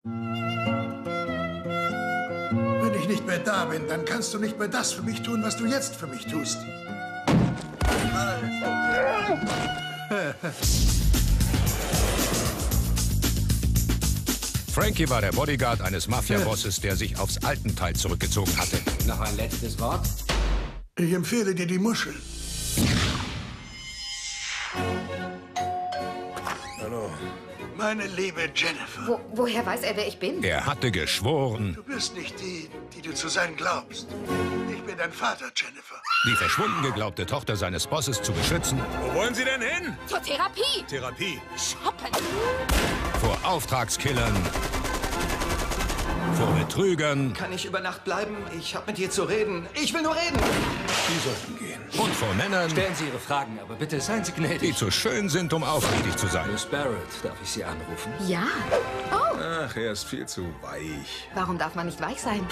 Wenn ich nicht mehr da bin, dann kannst du nicht mehr das für mich tun, was du jetzt für mich tust. Frankie war der Bodyguard eines Mafia-Bosses, der sich aufs Altenteil zurückgezogen hatte. Noch ein letztes Wort? Ich empfehle dir die Muscheln. Hallo. Meine liebe Jennifer. Woher weiß er, wer ich bin? Er hatte geschworen, Du bist nicht die, die du zu sein glaubst. Ich bin dein Vater, Jennifer. die verschwunden geglaubte Tochter seines Bosses zu beschützen Wo wollen Sie denn hin? Zur Therapie. Therapie. Shoppen. vor Auftragskillern, vor Betrügern Kann ich über Nacht bleiben? Ich hab mit dir zu reden. Ich will nur reden. Die sollten gehen. und vor Männern, Stellen Sie Ihre Fragen, aber bitte seien Sie gnädig. die zu schön sind, um aufrichtig zu sein. Miss Barrett, darf ich Sie anrufen? Ja. Oh, Ach, er ist viel zu weich. warum darf man nicht weich sein?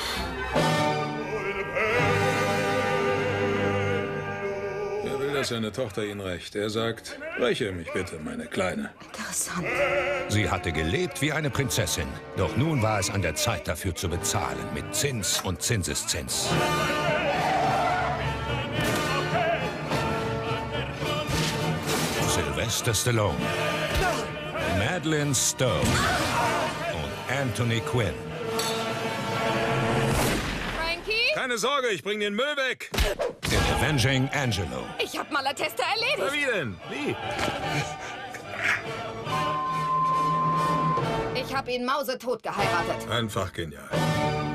Er will, dass seine Tochter ihn rächt. Er sagt, räche mich bitte, meine Kleine. Interessant. Sie hatte gelebt wie eine Prinzessin. Doch nun war es an der Zeit, dafür zu bezahlen. Mit Zins und Zinseszins. Sylvester Stallone, Madeleine Stowe und Anthony Quinn. Frankie? Keine Sorge, ich bring den Müll weg. In Avenging Angelo. Ich hab Malatesta erledigt. Wie denn? Wie? Ich hab ihn mausetot geheiratet. Einfach genial.